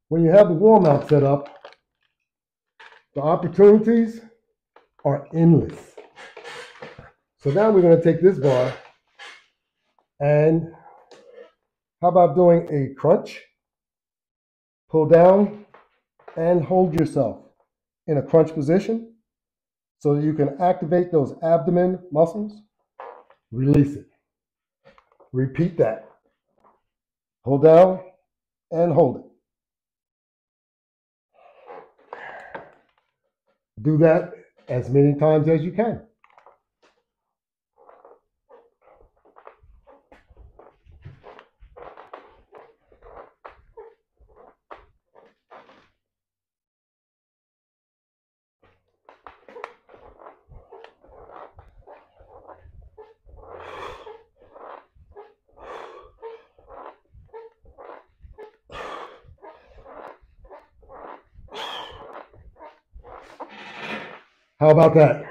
when you have the wall mount set up, the opportunities are endless. So now we're going to take this bar and how about doing a crunch? Pull down and hold yourself in a crunch position so that you can activate those abdomen muscles. Release it. Repeat that. Hold down and hold it. Do that as many times as you can. How about that?